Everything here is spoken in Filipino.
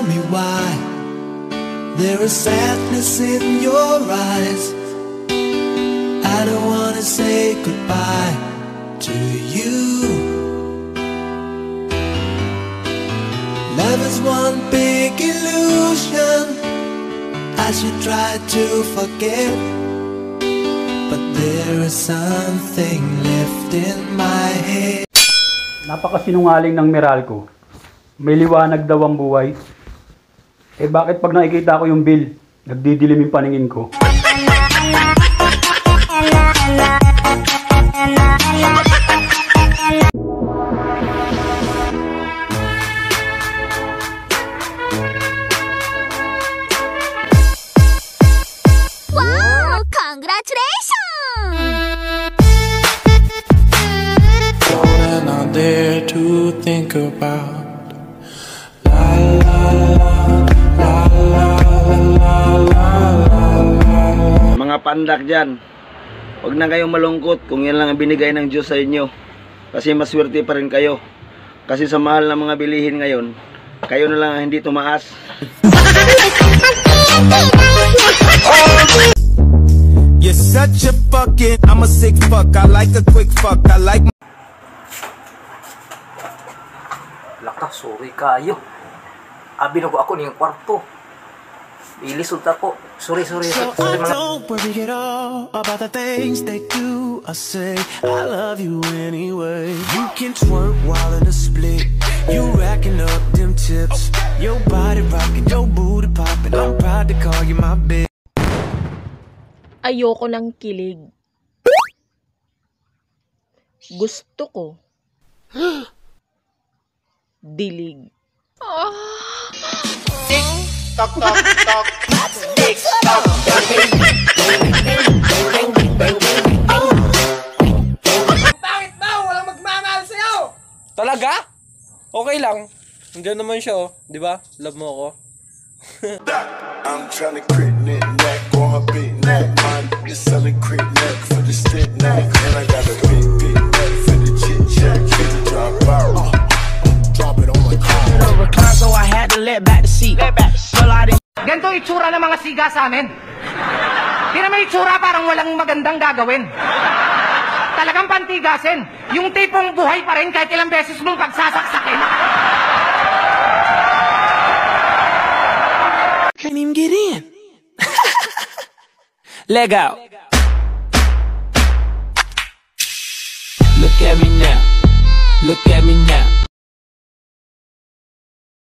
tell me why there is sadness in your eyes. I don't wanna say goodbye to you. Love is one big illusion I should try to forget, but there is something left in my head. Napakasinungaling ng Meralco. May liwanag daw ang buhay. Eh bakit pag nakikita ko yung bill, nagdidilim yung paningin ko? Wow! Congratulations! All that I dare to think about. Mga pandak dyan, huwag na kayong malungkot kung yan lang ang binigay ng Diyos sa inyo. Kasi maswerte pa rin kayo. Kasi sa mahal na mga bilihin ngayon, kayo na lang ang hindi tumaas. You're such a fucking, I'm a sick fuck, I like a quick fuck, I like. Laka, sorry kayo. Abi na ako niyang kwarto. Ilisod ako. Sorry. So I don't worry at all about the things they do or say. I love you anyway. You can twerk while in a split. You racking up them tips. Your body rocking, your booty popping. I'm proud to call you my bitch. Ayoko ng kilig. Gusto ko dilig. Tok, tok, tok. Tick, tock. Bakit ba? Walang magmamahal sa'yo! Talaga? Okay lang. Nandiyan naman siya, oh. Di ba? Love mo ako. I'm trying to crit neck on her big neck. Mine is selling crit neck for the stick neck. And I got a big neck for the chit chat. Drop out. Drop it on my car. So I had to let back the seat. Ganito itsura ng mga siga sa amin. Di naman itsura parang walang magandang gagawin. Talagang pantigasin. Yung tipong buhay pa rin kahit ilang beses mong pagsasaksakin. Can't even get in. Leg out. Look at me now. Look at me now.